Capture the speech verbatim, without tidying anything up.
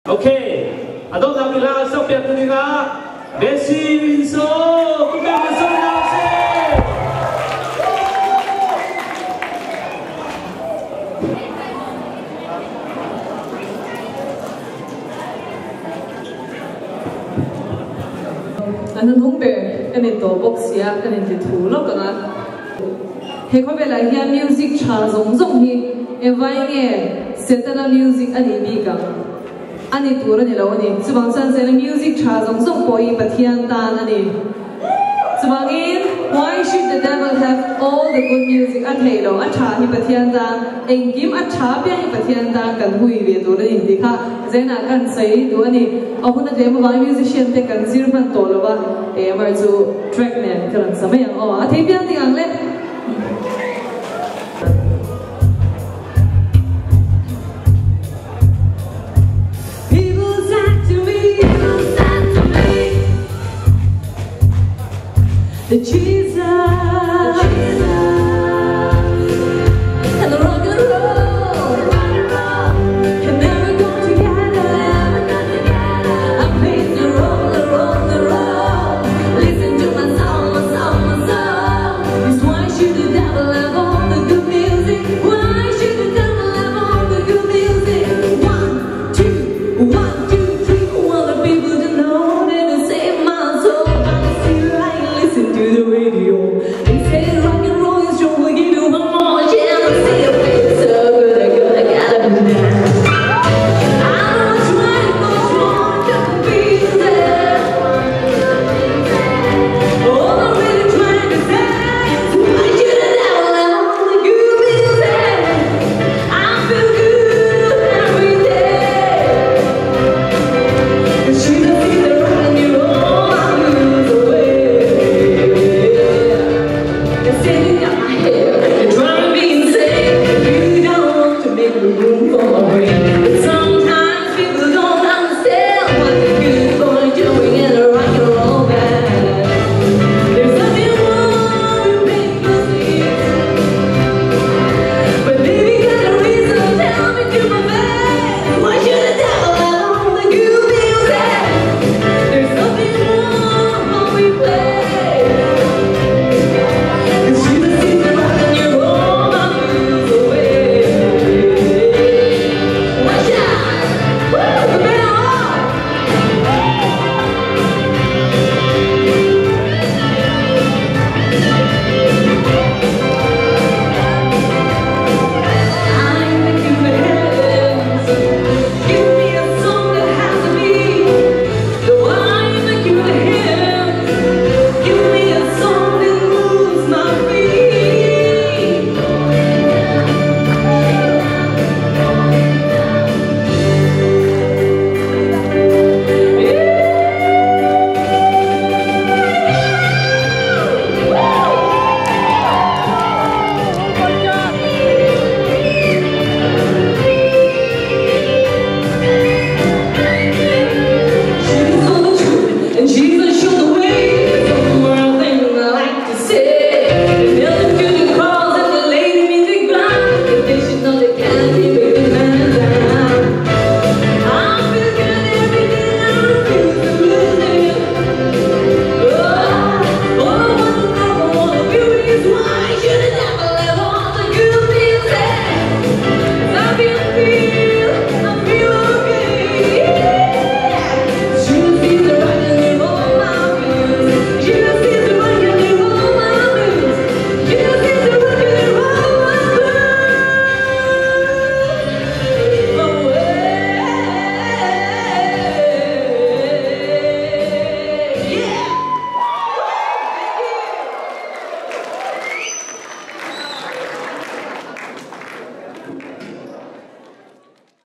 Okay, adon lang nila sa piat nila. Besi Winso, kumbe Winso nasi. Ano number kanito box ya kanito thulo kana. He ko bela hiya music cha zong zong hi evai nge setana music ani bi ka. Ani tura ni lo ni subang san sen music cha zong zong poi pathian tan ani subangin why should the devil have all the good music at helo at cha hi pathian tan engim at cha pya hi pathian tan kan hui ve tura ni dikha zena kan sai du ani ahuna demo vai musician te kan zirman tolwa e mar chu track man kan samayang o athei pya ti ang le The Jesus, the Jesus, and the rock and roll, rock and roll, can never go together, never go together. I play the roll, the roll, the roll. Listen to my song, my song, my song. It's why should the devil have all the good music? Why should the devil have all the good music? One, two, one.